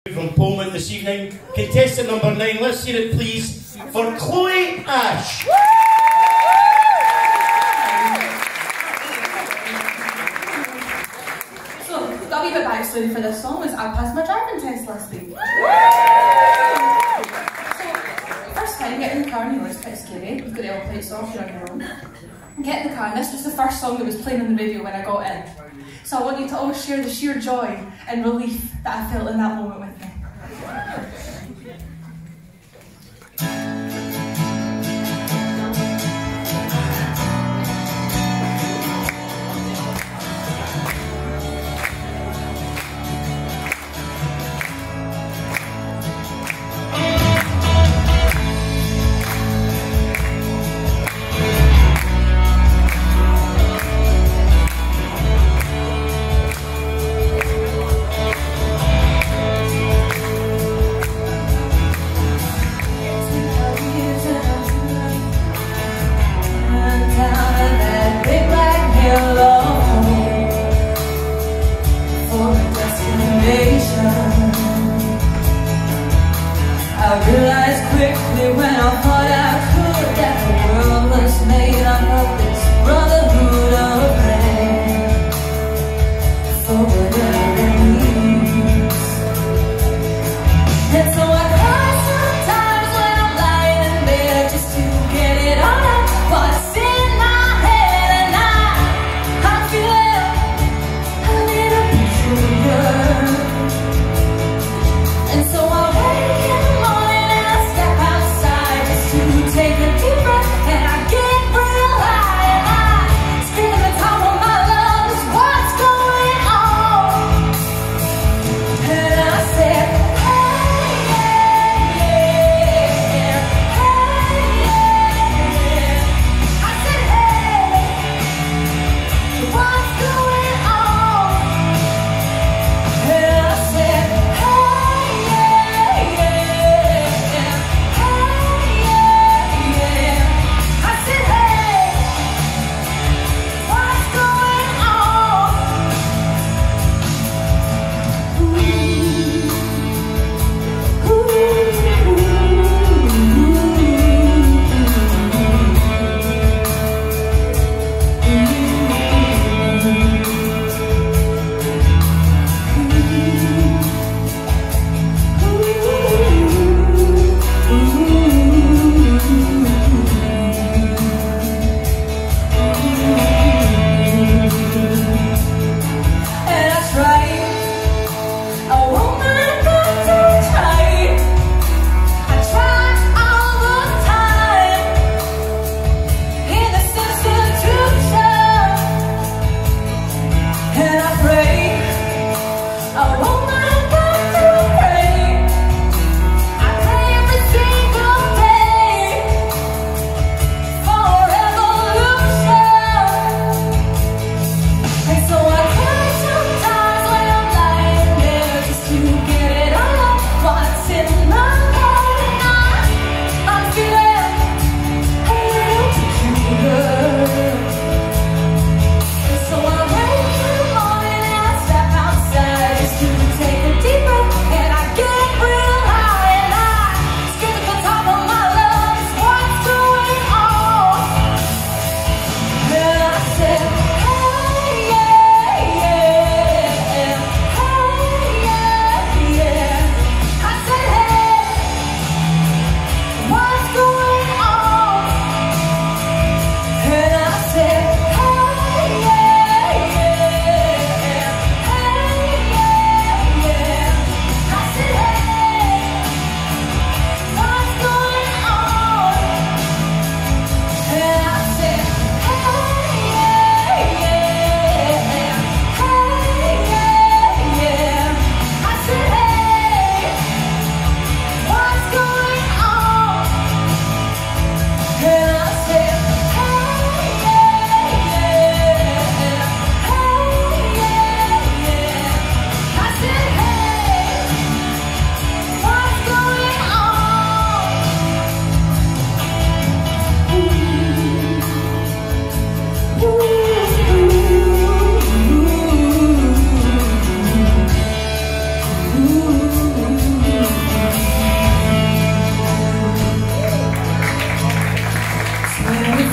From Pullman this evening, contestant number 9, let's hear it please for Chloe Ash. So, got a wee bit of backstory for this song was I passed my driving test last week. So, first time getting in the car, and you know it's quite scary, you've got the L plates off, you're on your own. Get in the car, and this was the first song that was playing on the radio when I got in. So I want you to all share the sheer joy and relief that I felt in that moment with me. I realized quickly when I thought I could that the world was made up of this brotherhood of man for whatever it means. And so I cry sometimes when I'm lying in bed just to get it all out what's in my head, and I feel a little sugar. And so I wake in the morning and I step outside just to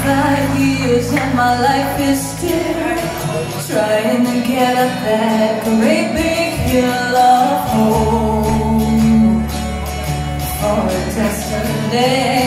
25 years and my life is still trying to get up that great big hill of hope for a destiny.